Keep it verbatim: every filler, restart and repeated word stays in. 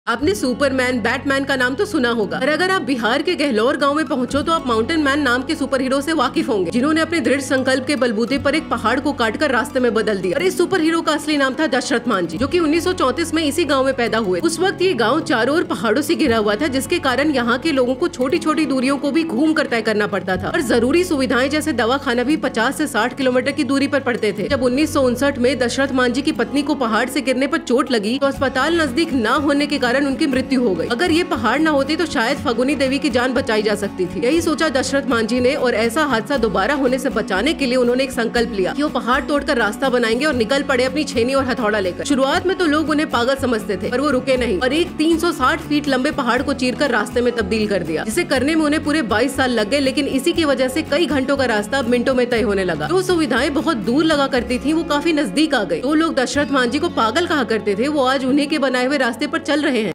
आपने Superman, Batman का नाम तो सुना होगा, पर अगर आप बिहार के गहलोर गांव में पहुंचो तो आप माउंटेन मैन नाम के सुपर हीरो से वाकिफ होंगे, जिन्होंने अपने दृढ़ संकल्प के बलबूते पर एक पहाड़ को काटकर रास्ते में बदल दिया। और इस सुपर हीरो का असली नाम था दशरथ मांझी, जो कि उन्नीस सौ चौंतीस में इसी गाँव में पैदा हुए। उस वक्त ये गाँव चारों ओर पहाड़ों से घिरा हुआ था, जिसके कारण यहाँ के लोगों को छोटी छोटी दूरियों को भी घूम कर तय करना पड़ता था और जरूरी सुविधाएं जैसे दवा खाना भी पचास से साठ किलोमीटर की दूरी पर पड़ते थे। जब उन्नीस सौ उनसठ में दशरथ मांझी की पत्नी को पहाड़ से गिरने पर चोट लगी तो अस्पताल नजदीक न होने के कारण उनकी मृत्यु हो गई। अगर ये पहाड़ न होती तो शायद फगुनी देवी की जान बचाई जा सकती थी। यही सोचा दशरथ मांझी ने और ऐसा हादसा दोबारा होने से बचाने के लिए उन्होंने एक संकल्प लिया कि वो पहाड़ तोड़कर रास्ता बनाएंगे और निकल पड़े अपनी छेनी और हथौड़ा लेकर। शुरुआत में तो लोग उन्हें पागल समझते थे, पर वो रुके नहीं और एक तीन सौ साठ फीट लंबे पहाड़ को चीरकर रास्ते में तब्दील कर दिया, जिसे करने में उन्हें पूरे बाईस साल लग गए। लेकिन इसी की वजह से कई घंटों का रास्ता अब मिनटों में तय होने लगा। जो सुविधाएं बहुत दूर लगा करती थी वो काफी नजदीक आ गई। तो लोग दशरथ मांझी को पागल कहा करते थे, वो आज उन्हीं के बनाए हुए रास्ते पर चल रहे